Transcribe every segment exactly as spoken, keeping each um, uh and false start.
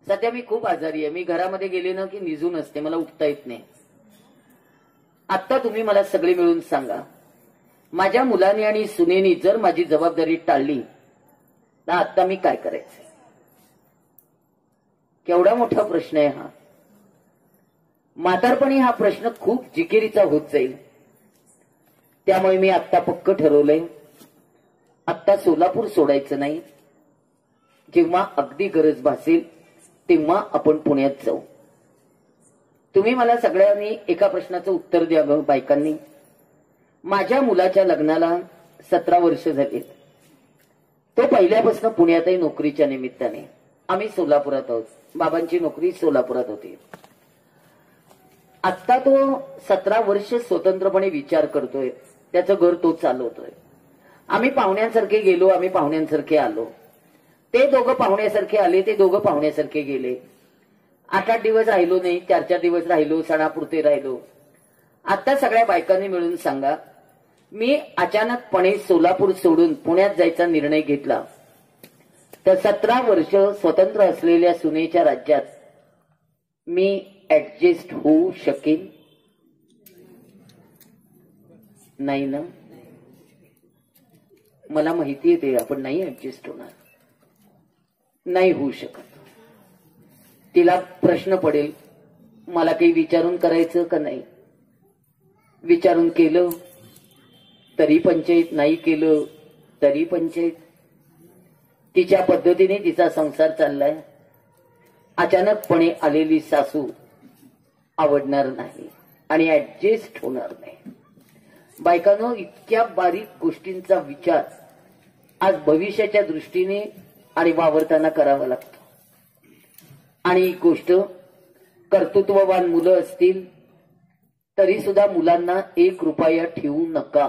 सध्या मी खूप आजारी आहे. मी घरामध्ये गेले ना की निजून असते, मला उठता येत नाही. आता तुम्ही मला सगळे मिळून सांगा, माझ्या मुलाने आणि सुनेनी जर माझी जबाबदारी टाळली तर आता मी काय करायचं? केवढा मोठा प्रश्न आहे हा. म्हातारपणी हा प्रश्न खूप जिकिरीचा होत जाईल. त्यामुळे मी आत्ता पक्क ठरवलंय, आत्ता सोलापूर सोडायचं नाही. जेव्हा अगदी गरज भासेल तेव्हा आपण पुण्यात जाऊ. तुम्ही मला सगळ्यांनी एका प्रश्नाचं उत्तर द्या ग बायकांनी. माझ्या मुलाच्या लग्नाला सतरा वर्ष झाली. तो पहिल्यापासून पुण्यातही नोकरीच्या निमित्ताने. आम्ही सोलापुरात आहोत. बाबांची नोकरी सोलापुरात होती. आत्ता तो सतरा वर्ष स्वतंत्रपणे विचार करतोय. त्याचं घर तो चालवतोय. आम्ही पाहुण्यांसारखे गेलो, आम्ही पाहुण्यांसारखे आलो. ते दोघं पाहुण्यासारखे आले, ते दोघं पाहुण्यासारखे गेले. आठ आठ दिवस राहिलो नाही, चार चार दिवस राहिलो, सणापुरते राहिलो. आता सगळ्या बायकांनी मिळून सांगा, मी अचानकपणे सोलापूर सोडून पुण्यात जायचा निर्णय घेतला तर सतरा वर्ष स्वतंत्र असलेल्या सुनेच्या राज्यात मी ऍडजस्ट होऊ शकेन? नाही ना. मला माहिती आहे ते आपण नाही ऍडजस्ट होणार, नाही होऊ शकत. तिला प्रश्न पडेल, मला काही विचारून करायचं का नाही. विचारून केलं तरी पंचायत, नाही केलं तरी पंचायत. तिच्या पद्धतीने तिचा संसार चाललाय. अचानकपणे आलेली सासू आवडणार नाही आणि ऍडजस्ट होणार नाही. बायकांनो, इतक्या बारीक गोष्टींचा विचार आज भविष्याच्या दृष्टीने आणि वावरताना करावा लागतो. आणि ही गोष्ट कर्तृत्ववान मुलं असतील तरी सुद्धा मुलांना एक रुपया ठेवू नका.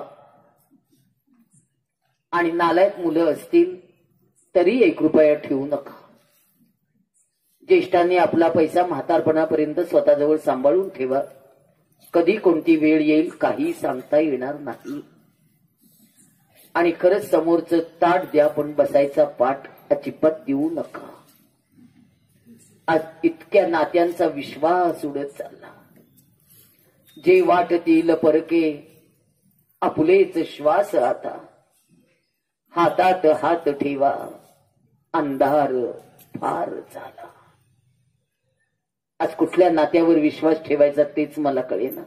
आणि नालायक मुलं असतील तरी एक रुपया ठेवू नका. ज्येष्ठांनी आपला पैसा म्हातारपणापर्यंत स्वतःजवळ सांभाळून ठेवा. कधी कोणती वेळ येईल काही सांगता येणार नाही. आणि खरंच समोरचं ताट द्या पण बसायचा पाठ अजिबात देऊ नका. आज इतक्या नात्यांचा विश्वास उडत चालला. जे वाटतील परके आपुलेच श्वास आता. हातात हात ठेवा अंधार फार झाला. आज कुठल्या नात्यावर विश्वास ठेवायचा तेच मला कळेना.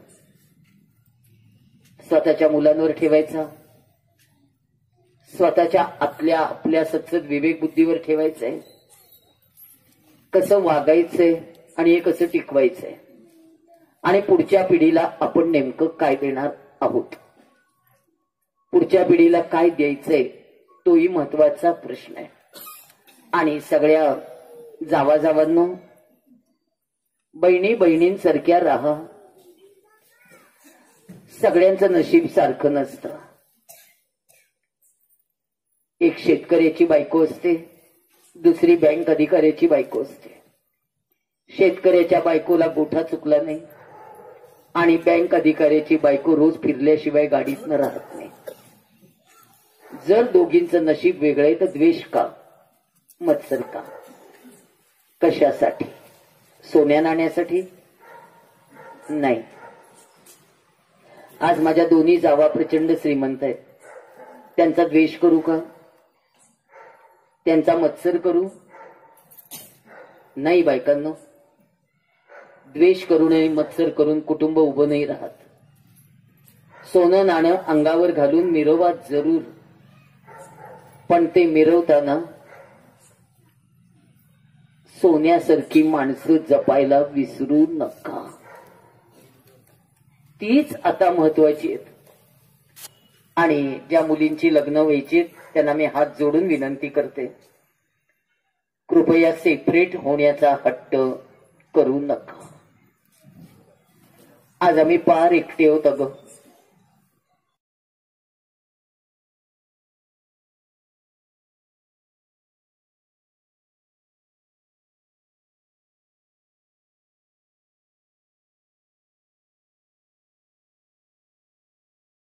स्वतःच्या मुलांवर ठेवायचा, स्वतःच्या आतल्या आपल्या सत्सद विवेक बुद्धीवर ठेवायचंय. कसं वागायचंय आणि हे कसं टिकवायचंय आणि पुढच्या पिढीला आपण नेमकं काय देणार आहोत. पुढच्या पिढीला काय द्यायचंय तोही महत्वाचा प्रश्न आहे. आणि सगळ्या जावाजावांनो, बहिणी बहिणींसारख्या राहा. सगळ्यांचं नशीब सारखं नसतं. एक शेतकऱ्याची बायको असते, दुसरी बँक अधिकाऱ्याची बायको असते. शेतकऱ्याच्या बायकोला गोठा चुकला नाही आणि बँक अधिकाऱ्याची बायको रोज फिरल्याशिवाय गाडीतनं राहत नाही. जर दोघींचं नशीब वेगळं तर द्वेष का, मत्सर का? कशासाठी? सोन्या नाण्यासाठी नाही. आज माझ्या दोन्ही जावा प्रचंड श्रीमंत आहेत. त्यांचा द्वेष करू का? त्यांचा मत्सर करू? नाही बायकांनो, द्वेष करून आणि मत्सर करून कुटुंब उभं नाही राहत. सोनं नाणं अंगावर घालून मिरवा जरूर, पण ते मिरवताना सोन्यासारखी माणसं जपायला विसरू नका. तीच आता महत्वाची आहेत. आणि ज्या मुलींची लग्न व्हायची त्यांना मी हात जोडून विनंती करते, कृपया सेपरेट होण्याचा हट्ट करू नका. आज आम्ही पार एकटे होत ग.